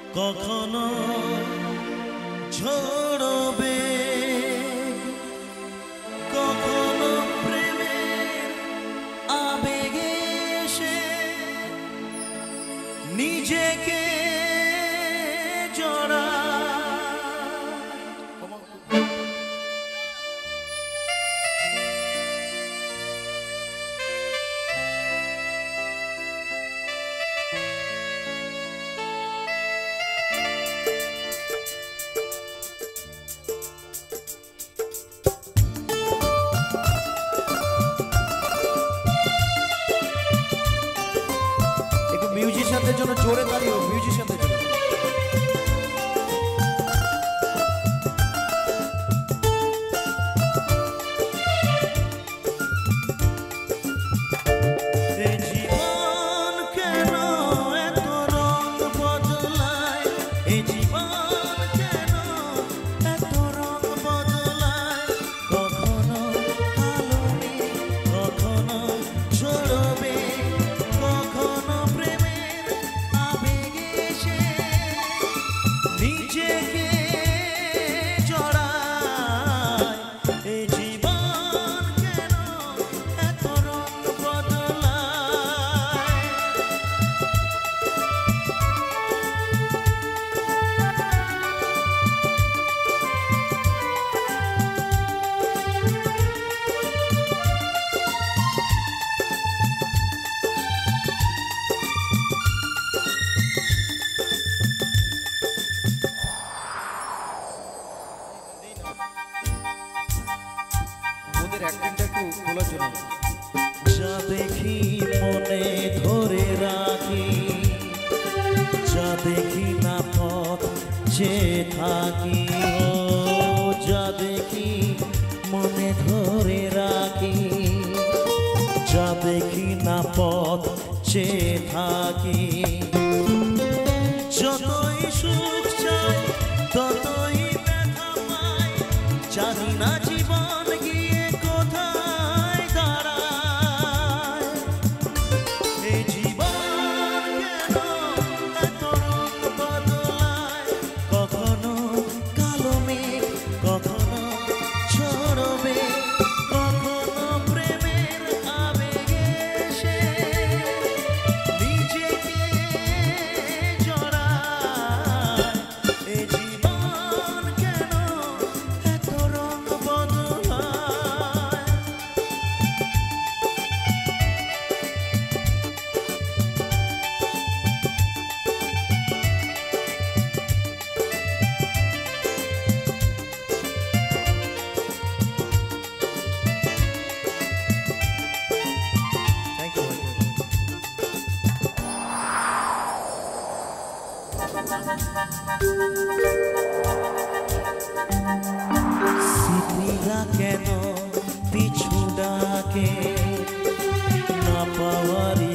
কখনো ঝড়বে, কখনো প্রেমের আবেগে এসে নিজেকে জড়া। মিউজিশিয়ানদের জন্য জোরে তালি হোক, মিউজিশিয়ানদের জন্য। যা দেখি মনে ধরে রাখি, যা দেখি না পথ চেয়ে থাকি, যা দেখি মনে ধরে রাখি, যা দেখি না পথ চেয়ে থাকি। যতই সুখ চাই ততই ব্যথা পাই, জানি না জীবন গিয়ে কোথায় দাঁড়ায়। এই জীবন কেন এত রং বদলায়, কখনো কালো মেঘ কখনো ঝরবে, কখনো প্রেমের আবেগে এসে নিজেকে জড়ায়। এই জীবন কেন এত রং বদলায়। স্মৃতিরা কেন পিছু ডাকে, না পাওয়ারই